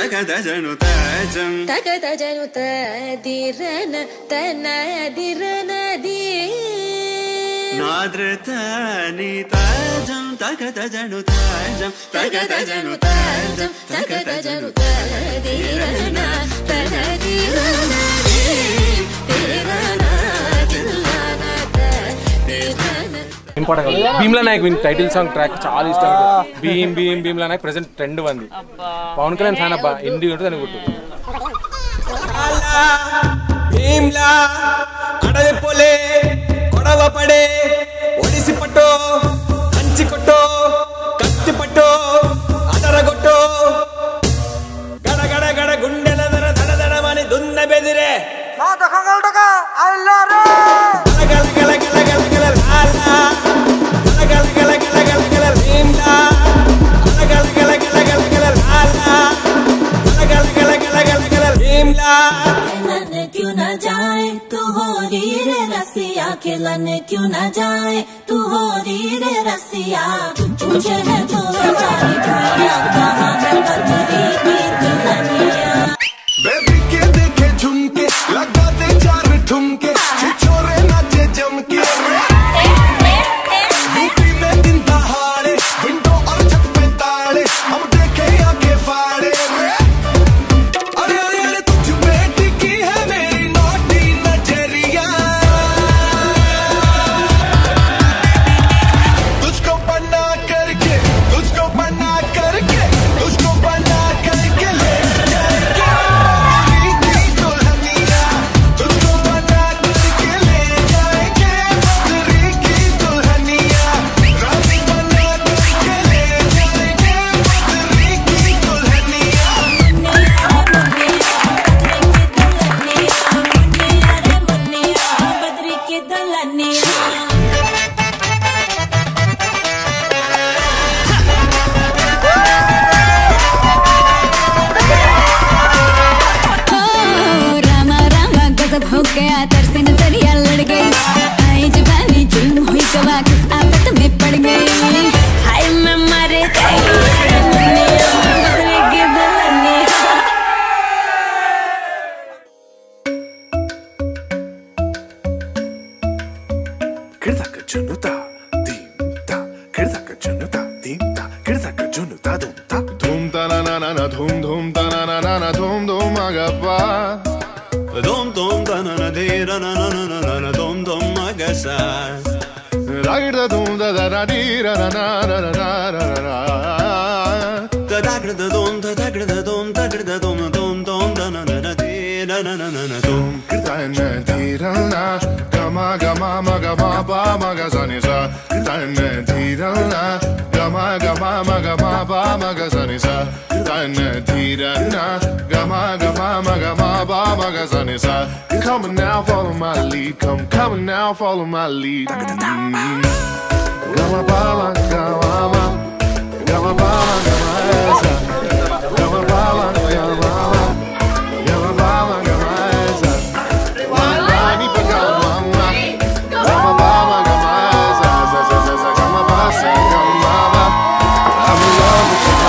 తగదజను తాజం తగదజను తదిరన తనదిరనది నాద్రతని తాజం తగదజను తాజం తగదజను తాజం తగదజను తదిరన తనదిరనది Bheemla Nayak title song track చాలా ఇష్టం. భీమ్ భీమ్ భీమ్లా నాయక్ ప్రెసెంట్ ట్రెండ్ ఉంది. పవన్ కళ్యాణ్ ఫ్యాన్ అబ్బా, ఇండి ఉంటుంది అని గుర్తు. భీమ్లా అడవి పోలే కొడవ పడే ఒడిసి పట్టో కంచి కొట్టో కత్తి పట్టో అదరగొట్టో గడగడ గడ గుండెల దర దడ దడమని దున్న బెదిరే क्यों न जाए तू हो री रे रसिया खिलने क्यों न जाए तू हो री रे रसिया मुझे है तो सारी दुनिया कहाँ है बदरी की दुल्हनिया बेबी के देखे झुमके लगा दे चार ठुमके छोरे नाचे जमके यूपी में दिन दहाड़े विंडो और छत पे ताड़े हम देखे आके फाड़े अरे अरे अरे तुझ पे टिकी है मेरी नोटी नजरिया तुझको बना करके तुझको बना करके तुझको बना करके ले हो गया तरसे नजरिया लड़ गई आई जवानी जुल्म हुई गवा किस आफत में पड़ गई हाय मैं मर गई धूम ता ना ना ना धूम धूम ता ना ना ना धूम धूम मगपा dom dom da na na de ra na na na na na dom dom magasa ragda dum da da da di ra na na na na na na da da da dom da da da dom da da dom dom dom da na na na de ra na na na na dom kirta na di ra na gama gama maga ma ba maga sa ni sa kirta na di ra na gama gama maga ma ba maga sa ni sa kirta na di ra na gama gama maga ma ba maga sa ni sa come on now follow my lead come on now follow my lead gama ba gama ma gama ba gama sa gama ba gama ma gama ba gama sa ni pa gama ma gama ba gama sa sa sa sa gama ba sa gama ba I'm in love with you